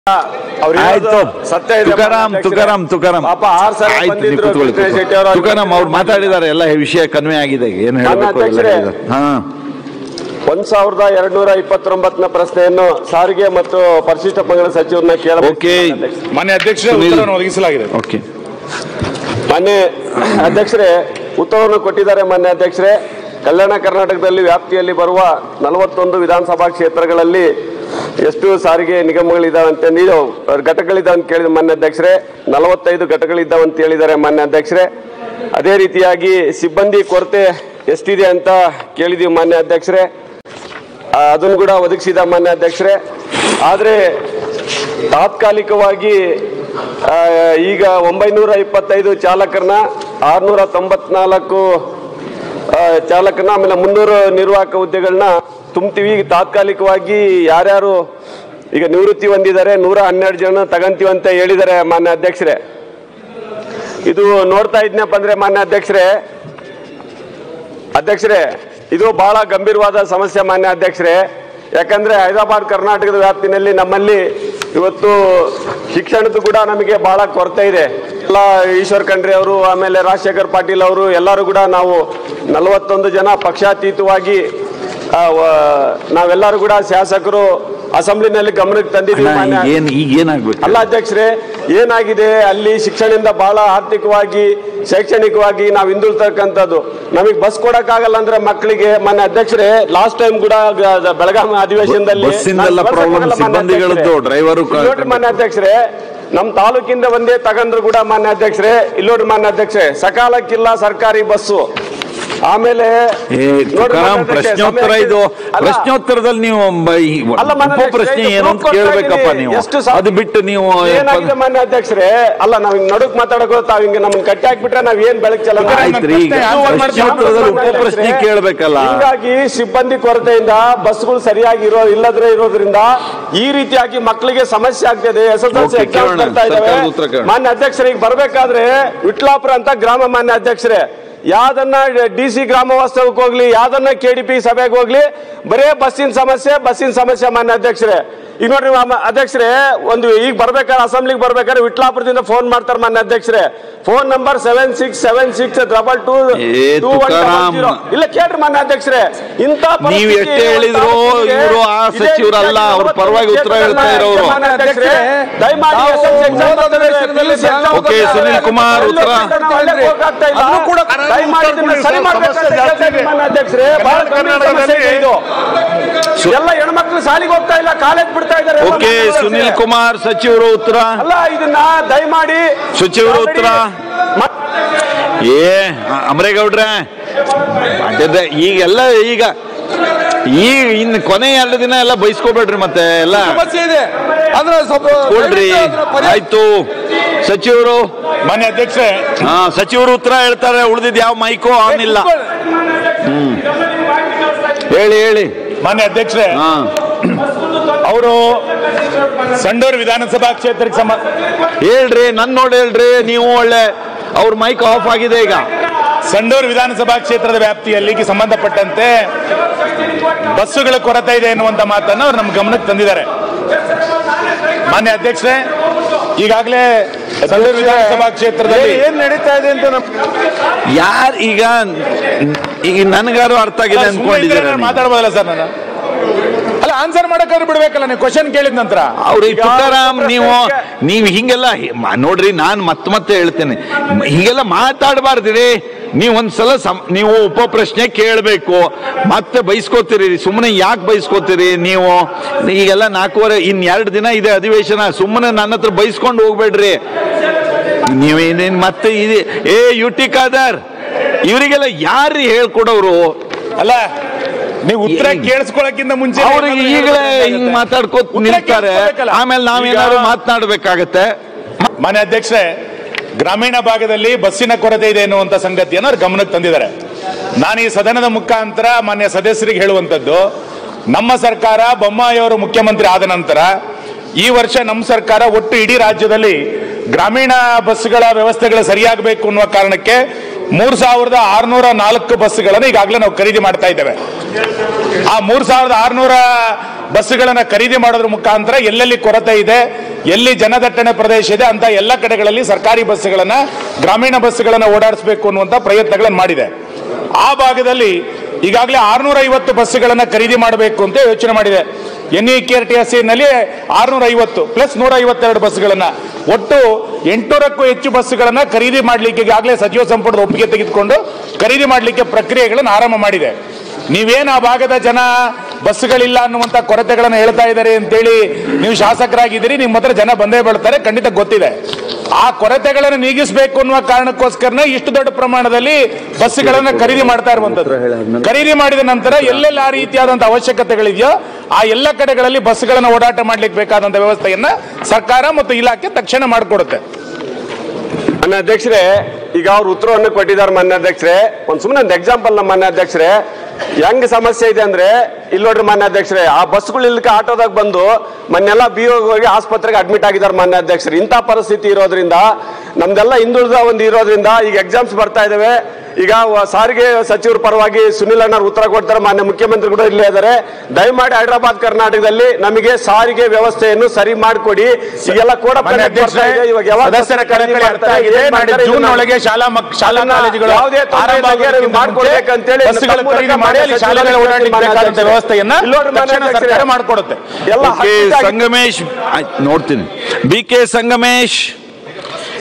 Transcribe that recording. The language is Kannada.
ಆಯ್ತು ತುಕಾರಾಮ್ ಅವ್ರು ಮಾತಾಡಿದ್ದಾರೆ, ಎಲ್ಲ ವಿಷಯ ಕನ್ವೆ ಆಗಿದೆ. ಏನು ಹೇಳಬೇಕು? 1229 ಪ್ರಶ್ನೆಯನ್ನು ಸಾರಿಗೆ ಮತ್ತು ಪರಿಶಿಷ್ಟ ಪಂಗಡ ಸಚಿವರನ್ನ ಕೇಳಬೇಕು. ಮಾನ್ಯ ಅಧ್ಯಕ್ಷರೇ, ಉತ್ತರವನ್ನು ಒದಗಿಸಲಾಗಿದೆ. ಮಾನ್ಯ ಅಧ್ಯಕ್ಷರೇ, ಉತ್ತರವನ್ನು ಕೊಟ್ಟಿದ್ದಾರೆ. ಮಾನ್ಯ ಅಧ್ಯಕ್ಷರೇ, ಕಲ್ಯಾಣ ಕರ್ನಾಟಕದಲ್ಲಿ ವ್ಯಾಪ್ತಿಯಲ್ಲಿ ಬರುವ 41 ವಿಧಾನಸಭಾ ಕ್ಷೇತ್ರಗಳಲ್ಲಿ ಎಷ್ಟು ಸಾರಿಗೆ ನಿಗಮಗಳಿದ್ದಾವಂತೆ, ನೀವು ಘಟಕಗಳಿದ್ದಾವೆ ಅಂತ ಕೇಳಿದ ಮಾನ್ಯ ಅಧ್ಯಕ್ಷರೇ. 45 ಘಟಕಗಳಿದ್ದಾವೆ ಅಂತ ಹೇಳಿದ್ದಾರೆ ಮಾನ್ಯ ಅಧ್ಯಕ್ಷರೇ. ಅದೇ ರೀತಿಯಾಗಿ ಸಿಬ್ಬಂದಿ ಕೊರತೆ ಎಷ್ಟಿದೆ ಅಂತ ಕೇಳಿದೀವಿ ಮಾನ್ಯ ಅಧ್ಯಕ್ಷರೇ, ಅದನ್ನು ಕೂಡ ಒದಗಿಸಿದ ಮಾನ್ಯ ಅಧ್ಯಕ್ಷರೇ. ಆದರೆ ತಾತ್ಕಾಲಿಕವಾಗಿ ಈಗ 925 ಚಾಲಕರನ್ನ, 694 ಚಾಲಕರನ್ನ, ಆಮೇಲೆ 300 ನಿರ್ವಾಹಕ ಹುದ್ದೆಗಳನ್ನ ತುಂಬ್ತೀವಿ. ತಾತ್ಕಾಲಿಕವಾಗಿ ಯಾರ್ಯಾರು ಈಗ ನಿವೃತ್ತಿ ಹೊಂದಿದ್ದಾರೆ 112 ಜನ ತಗಂತೀವಿ ಅಂತ ಹೇಳಿದ್ದಾರೆ ಮಾನ್ಯ ಅಧ್ಯಕ್ಷರೇ. ಇದು ನೋಡ್ತಾ ಇದ್ನಪ್ಪ ಅಂದ್ರೆ ಮಾನ್ಯ ಅಧ್ಯಕ್ಷರೇ ಇದು ಬಹಳ ಗಂಭೀರವಾದ ಸಮಸ್ಯೆ ಮಾನ್ಯ ಅಧ್ಯಕ್ಷರೇ. ಯಾಕಂದ್ರೆ ಹೈದರಾಬಾದ್ ಕರ್ನಾಟಕದ ವ್ಯಾಪ್ತಿನಲ್ಲಿ ನಮ್ಮಲ್ಲಿ ಇವತ್ತು ಶಿಕ್ಷಣದ ಕೂಡ ನಮಗೆ ಬಹಳ ಕೊರತೆ ಇದೆ. ಎಲ್ಲ ಈಶ್ವರ್ ಖಂಡ್ರೆ ಅವರು, ಆಮೇಲೆ ರಾಜಶೇಖರ್ ಪಾಟೀಲ್ ಅವರು, ಎಲ್ಲರೂ ಕೂಡ ನಾವು 41 ಜನ ಪಕ್ಷಾತೀತವಾಗಿ ನಾವೆಲ್ಲರೂ ಕೂಡ ಶಾಸಕರು ಅಸೆಂಬ್ಲಿನಲ್ಲಿ ಗಮನಕ್ಕೆ ತಂದಿದ್ದೀವಿ. ಅಲ್ಲ ಅಧ್ಯಕ್ಷರೇ, ಏನಾಗಿದೆ ಅಲ್ಲಿ ಶಿಕ್ಷಣದಿಂದ ಬಹಳ ಆರ್ಥಿಕವಾಗಿ ಶೈಕ್ಷಣಿಕವಾಗಿ ನಾವು ಹಿಂದುಳಿತಕ್ಕಂಥದ್ದು. ನಮಗೆ ಬಸ್ ಕೊಡಕ್ಕಾಗಲ್ಲ ಅಂದ್ರೆ ಮಕ್ಕಳಿಗೆ. ಮಾನ್ಯ ಅಧ್ಯಕ್ಷರೇ, ಲಾಸ್ಟ್ ಟೈಮ್ ಕೂಡ ಬೆಳಗಾವಿ ಅಧಿವೇಶನದಲ್ಲಿ ಮಾನ್ಯ ಅಧ್ಯಕ್ಷರೇ, ನಮ್ಮ ತಾಲೂಕಿಂದ ಒಂದೇ ತಗಂದ್ರು ಕೂಡ ಮಾನ್ಯ ಅಧ್ಯಕ್ಷರೇ, ಇಲ್ಲೋಡ್ರಿ ಮಾನ್ಯ ಅಧ್ಯಕ್ಷರೇ, ಸಕಾಲಕ್ಕಿಲ್ಲ ಸರ್ಕಾರಿ ಬಸ್ಸು. ಆಮೇಲೆ ಪ್ರಶ್ನೋತ್ತರ, ಇದು ಪ್ರಶ್ನೋತ್ತರದಲ್ಲಿ ನೀವು ಪ್ರಶ್ನೆ ಏನು ಅಂತ ಕೇಳ್ಬೇಕಪ್ಪ ನೀವು. ಅದು ಬಿಟ್ಟು ನೀವು ಏನಾಗಿದೆ ಮಾನ್ಯ ಅಧ್ಯಕ್ಷರೇ, ಅಲ್ಲ ನಾವ್ ಹಿಂಗ್ ನಡುಕ್ ಮಾತಾಡಕೋ ತಾವ್ ಹಿಂಗೆ ನಮ್ಮನ್ನ ಕಟ್ಟಿ ಹಾಕ್ಬಿಟ್ರೆ ನಾವ್ ಏನ್ ಬೆಳಗ್ಸಲ್ಲ. ಪ್ರಶ್ನೆ ಕೇಳ್ಬೇಕಲ್ಲ. ಹೀಗಾಗಿ ಸಿಬ್ಬಂದಿ ಕೊರತೆಯಿಂದ ಬಸ್ಗಳು ಸರಿಯಾಗಿ ಇರೋದ್ರಿಂದ ಈ ರೀತಿಯಾಗಿ ಮಕ್ಕಳಿಗೆ ಸಮಸ್ಯೆ ಆಗ್ತಿದೆ. SSLC ಎಕ್ಸಾಮ್ ಬರ್ತಾ ಇದಾವೆ ಮಾನ್ಯ ಅಧ್ಯಕ್ಷರಿಗೆ. ಬರ್ಬೇಕಾದ್ರೆ ವಿಟ್ಲಾಪುರ ಅಂತ ಗ್ರಾಮ ಮಾನ್ಯ ಅಧ್ಯಕ್ಷರೇ, ಯಾವ್ದನ್ನ DC ಗ್ರಾಮ ವಾಸ್ತವಕ್ಕೆ ಹೋಗ್ಲಿ, ಯಾವ್ದನ್ನ KDP ಸಭೆಗೆ ಹೋಗ್ಲಿ, ಬರೇ ಬಸ್ಸಿನ ಸಮಸ್ಯೆ ಮಾನ್ಯ ಅಧ್ಯಕ್ಷರೇ. ಈಗ ನೋಡ್ರಿ ಅಧ್ಯಕ್ಷರೇ, ಒಂದು ಈಗ ಬರ್ಬೇಕಾದ್ರೆ ಅಸೆಂಬ್ಲಿಗೆ ಬರ್ಬೇಕಾದ್ರೆ ವಿಟ್ಲಾಪುರದಿಂದ ಫೋನ್ ಮಾಡ್ತಾರೆ ಮಾನ್ಯ ಅಧ್ಯಕ್ಷರೇ. Phone number 7676222100. ಇಲ್ಲ ಕೇಳ್ರಿ ಮಾನ್ಯ ಅಧ್ಯಕ್ಷರೇ, ಇಂತ ನೀವು ಎಷ್ಟೇ ಹೇಳಿದ್ರು ಇವರು ಆ ಸಚಿವರಲ್ಲ, ಅವ್ರ ಪರವಾಗಿ ಉತ್ತರ ಹೇಳ್ತಾ ಇರೋರು. ದಯಮಾಡಿ ಸುನಿಲ್ ಕುಮಾರ್ ಉತ್ತರ ಎಲ್ಲ ಹೆಣ್ಮಕ್ಳು ಶಾಲೆಗೆ ಹೋಗ್ತಾ ಇಲ್ಲ, ಕಾಲೇಜ್ ಬಿಡ್ತಾ ಇದ್ದಾರೆ. ಸುನಿಲ್ ಕುಮಾರ್ ಸಚಿವರು ಉತ್ತರ. ಅಲ್ಲ ಇದನ್ನ ದಯಮಾಡಿ ಸಚಿವರು ಉತ್ತರ. ಅಮರೇಗೌಡ್ರೆ ಈಗೆಲ್ಲ ಈಗ ಇನ್ನು ಕೊನೆ 2 ದಿನ ಎಲ್ಲ ಬಯಸ್ಕೋಬೇಡ್ರಿ, ಮತ್ತೆ ಎಲ್ಲ ಕೊಡ್ರಿ. ಆಯ್ತು ಸಚಿವರು. ಮಾನ್ಯ ಅಧ್ಯಕ್ಷರೇ, ಸಚಿವರು ಉತ್ತರ ಹೇಳ್ತಾರೆ, ಉಳಿದಿದ್ ಯಾವ ಮೈಕೋ ಆನ್ ಇಲ್ಲ. ಹೇಳಿ ಮಾನ್ಯ ಅಧ್ಯಕ್ಷರೇ, ಅವರು ಸಂಡೂರು ವಿಧಾನಸಭಾ ಕ್ಷೇತ್ರಕ್ಕೆ ಹೇಳ್ರಿ, ನನ್ ನೋಡಿ ಹೇಳ್ರಿ. ನೀವು ಒಳ್ಳೆ ಅವ್ರ ಮೈಕ್ ಆಫ್ ಆಗಿದೆ ಈಗ. ಸಂಡೂರು ವಿಧಾನಸಭಾ ಕ್ಷೇತ್ರದ ವ್ಯಾಪ್ತಿಯಲ್ಲಿ ಸಂಬಂಧಪಟ್ಟಂತೆ ಬಸ್ಸುಗಳ ಕೊರತೆ ಇದೆ ಎನ್ನುವಂತ ಮಾತನ್ನು ಅವ್ರು ನಮ್ಮ ಗಮನಕ್ಕೆ ತಂದಿದ್ದಾರೆ. ಮಾನ್ಯ ಅಧ್ಯಕ್ಷರೇ, ಈಗಾಗಲೇ ಸಂಡೂರು ವಿಧಾನಸಭಾ ಕ್ಷೇತ್ರದಲ್ಲಿ ಏನ್ ನಡೀತಾ ಇದೆ ಅಂತ ಯಾರು ಈಗ ನನಗಾರು ಅರ್ಥ ಆಗಿದೆ ಅನ್ಕೊಂಡಿದ್ದಾರೆ. ಮಾತಾಡ್ಬೋದಲ್ಲ ಸರ್? ನಾನು ಅಲ್ಲ, ಆನ್ಸರ್ ಮಾಡಕ್ಕಾದ್ರೂ ಬಿಡ್ಬೇಕಲ್ಲ, ನೀವು ಕ್ವಶನ್ ಕೇಳಿದ ನಂತರ. ಅವ್ರಿಗೆ ತುಕಾರಾಮ್, ನೀವು ಹಿಂಗೆಲ್ಲ ನೋಡ್ರಿ, ನಾನು ಮತ್ತೆ ಹೇಳ್ತೇನೆ, ಹೀಗೆಲ್ಲ ಮಾತಾಡಬಾರ್ದಿರಿ. ನೀವು ಒಂದ್ಸಲ ನೀವು ಉಪ ಪ್ರಶ್ನೆ ಕೇಳಬೇಕು, ಮತ್ತೆ ಬೈಸ್ಕೋತೀರಿ. ಸುಮ್ಮನೆ ಯಾಕೆ ಬೈಸ್ಕೋತೀರಿ ನೀವು? ಈಗೆಲ್ಲ 4 ಇನ್ 2 ದಿನ ಇದೆ ಅಧಿವೇಶನ. ಸುಮ್ಮನೆ ನನ್ನ ಹತ್ರ ಬೈಸ್ಕೊಂಡು ಹೋಗ್ಬೇಡ್ರಿ ನೀವೇನೇನ್. ಮತ್ತೆ ಯುಟಿ ಖಾದರ್ ಇವರಿಗೆಲ್ಲ ಯಾರು ಹೇಳ್ಕೊಡೋರು? ಅಲ್ಲ, ನೀವು ಉತ್ತರ ಕೇಳಿಸ್ಕೊಳ್ಳೋಕ್ಕಿಂತ ಮುಂಚೆ ಅವ್ರಿಗೆ ಈಗಲೇ ಹಿಂಗ್ ಮಾತಾಡ್ಕೋತ ನಿಲ್ತಾರೆ, ಆಮೇಲೆ ನಾವೇನಾದ್ರು ಮಾತನಾಡ್ಬೇಕಾಗತ್ತೆ. ಮಾನ್ಯ ಅಧ್ಯಕ್ಷರೇ, ಗ್ರಾಮೀಣ ಭಾಗದಲ್ಲಿ ಬಸ್ಸಿನ ಕೊರತೆ ಇದೆ ಎನ್ನುವಂತ ಸಂಗತಿಯನ್ನು ಅವ್ರು ಗಮನಕ್ಕೆ ತಂದಿದ್ದಾರೆ. ನಾನು ಈ ಸದನದ ಮುಖಾಂತರ ಮಾನ್ಯ ಸದಸ್ಯರಿಗೆ ಹೇಳುವಂತದ್ದು, ನಮ್ಮ ಸರ್ಕಾರ ಬೊಮ್ಮಾಯಿ ಅವರು ಮುಖ್ಯಮಂತ್ರಿ ಆದ ನಂತರ ಈ ವರ್ಷ ನಮ್ಮ ಸರ್ಕಾರ ಒಟ್ಟು ಇಡೀ ರಾಜ್ಯದಲ್ಲಿ ಗ್ರಾಮೀಣ ಬಸ್ಗಳ ವ್ಯವಸ್ಥೆಗಳು ಸರಿಯಾಗಬೇಕು ಅನ್ನುವ ಕಾರಣಕ್ಕೆ 3604 ಬಸ್ಗಳನ್ನು ಈಗಾಗಲೇ ನಾವು ಖರೀದಿ ಮಾಡ್ತಾ ಇದ್ದೇವೆ. ಆ 3600 ಬಸ್ಗಳನ್ನು ಖರೀದಿ ಮಾಡೋದ್ರ ಮುಖಾಂತರ ಎಲ್ಲೆಲ್ಲಿ ಕೊರತೆ ಇದೆ, ಎಲ್ಲಿ ಜನದಟ್ಟಣೆ ಪ್ರದೇಶ ಇದೆ ಅಂತ ಎಲ್ಲ ಕಡೆಗಳಲ್ಲಿ ಸರ್ಕಾರಿ ಬಸ್ಸುಗಳನ್ನ, ಗ್ರಾಮೀಣ ಬಸ್ಸುಗಳನ್ನ ಓಡಾಡಿಸಬೇಕು ಅನ್ನುವಂಥ ಪ್ರಯತ್ನಗಳನ್ನು ಮಾಡಿದೆ. ಆ ಭಾಗದಲ್ಲಿ ಈಗಾಗಲೇ 650 ಬಸ್ಸುಗಳನ್ನ ಖರೀದಿ ಮಾಡಬೇಕು ಅಂತ ಯೋಚನೆ ಮಾಡಿದೆ. NEKTSC ನಲ್ಲಿ 650 ಪ್ಲಸ್ 152 ಬಸ್ಸುಗಳನ್ನ, ಒಟ್ಟು 800ಕ್ಕೂ ಹೆಚ್ಚು ಬಸ್ಸುಗಳನ್ನ ಖರೀದಿ ಮಾಡಲಿಕ್ಕೆ ಈಗಾಗಲೇ ಸಚಿವ ಸಂಪುಟದ ಒಪ್ಪಿಗೆ ತೆಗೆದುಕೊಂಡು ಖರೀದಿ ಮಾಡಲಿಕ್ಕೆ ಪ್ರಕ್ರಿಯೆಗಳನ್ನು ಆರಂಭ ಮಾಡಿದೆ. ನೀವೇನು ಆ ಭಾಗದ ಜನ ಬಸ್ಸುಗಳಿಲ್ಲ ಅನ್ನುವಂಥ ಕೊರತೆಗಳನ್ನು ಹೇಳ್ತಾ ಇದ್ದಾರೆ ಅಂತೇಳಿ ನೀವು ಶಾಸಕರಾಗಿದ್ದೀರಿ, ನಿಮ್ಮ ಹತ್ರ ಜನ ಬಂದೇ ಬೀಳ್ತಾರೆ, ಖಂಡಿತ ಗೊತ್ತಿದೆ. ಆ ಕೊರತೆಗಳನ್ನು ನೀಗಿಸಬೇಕು ಅನ್ನುವ ಕಾರಣಕ್ಕೋಸ್ಕರನೇ ಇಷ್ಟು ದೊಡ್ಡ ಪ್ರಮಾಣದಲ್ಲಿ ಬಸ್ಸುಗಳನ್ನು ಖರೀದಿ ಮಾಡ್ತಾ ಇರುವಂತದ್ದು. ಖರೀದಿ ಮಾಡಿದ ನಂತರ ಎಲ್ಲೆಲ್ಲ ಆ ರೀತಿಯಾದಂತಹ ಅವಶ್ಯಕತೆಗಳಿದೆಯೋ ಆ ಎಲ್ಲ ಕಡೆಗಳಲ್ಲಿ ಬಸ್ಸುಗಳನ್ನು ಓಡಾಟ ಮಾಡ್ಲಿಕ್ಕೆ ಬೇಕಾದಂತ ವ್ಯವಸ್ಥೆಯನ್ನ ಸರ್ಕಾರ ಮತ್ತು ಇಲಾಖೆ ತಕ್ಷಣ ಮಾಡಿಕೊಡುತ್ತೆ. ಮಾನ್ಯ ಅಧ್ಯಕ್ಷರೇ, ಈಗ ಅವ್ರು ಉತ್ತರವನ್ನು ಕೊಟ್ಟಿದ್ದಾರೆ. ಮಾನ್ಯ ಅಧ್ಯಕ್ಷರೇ, ಸುಮ್ಮನೆ ಒಂದು ಎಕ್ಸಾಂಪಲ್ ನಮ್ಮ ಮಾನ್ಯ ಅಧ್ಯಕ್ಷರೇ ಹೆಂಗ್ ಸಮಸ್ಯೆ ಇದೆ ಅಂದ್ರೆ, ಇಲ್ಲಿ ನೋಡ್ರಿ ಮಾನ್ಯ ಅಧ್ಯಕ್ಷರೇ, ಆ ಬಸ್ಗಳು ಇಲ್ಲಕ್ಕೆ ಆಟೋದಾಗ ಬಂದು ಮೊನ್ನೆಲ್ಲ BO ಹೋಗಿ ಆಸ್ಪತ್ರೆಗೆ ಅಡ್ಮಿಟ್ ಆಗಿದ್ದಾರೆ ಮಾನ್ಯ ಅಧ್ಯಕ್ಷರು. ಇಂಥ ಪರಿಸ್ಥಿತಿ ಇರೋದ್ರಿಂದ, ನಮ್ದೆಲ್ಲ ಹಿಂದುಳಿದ ಒಂದು ಇರೋದ್ರಿಂದ ಈಗ ಎಕ್ಸಾಮ್ಸ್ ಬರ್ತಾ ಇದಾವೆ. ಈಗ ಸಾರಿಗೆ ಸಚಿವರ ಪರವಾಗಿ ಸುನಿಲ್ ಅಣ್ಣ ಉತ್ತರ ಕೊಡ್ತಾರೆ, ಮಾನ್ಯ ಮುಖ್ಯಮಂತ್ರಿ ಕೂಡ ಇಲ್ಲೇ ಇದ್ದಾರೆ. ದಯಮಾಡಿ ಹೈದರಾಬಾದ್ ಕರ್ನಾಟಕದಲ್ಲಿ ನಮಗೆ ಸಾರಿಗೆ ವ್ಯವಸ್ಥೆಯನ್ನು ಸರಿ ಮಾಡಿಕೊಡಿ. ಈಗೆಲ್ಲ ಕೂಡ ಜೂನ್ ಒಳಗೆ ಶಾಲಾ ಕಾಲೇಜುಗಳು ಮಾಡ್ಕೊಡ್ಬೇಕಂತೇಳಿ ವ್ಯವಸ್ಥೆಯನ್ನ ಸರ್ಕಾರ ಮಾಡಿಕೊಡುತ್ತೆ. ಸಂಗಮೇಶ್ ನೋಡ್ತೀನಿ. BK ಸಂಗಮೇಶ್.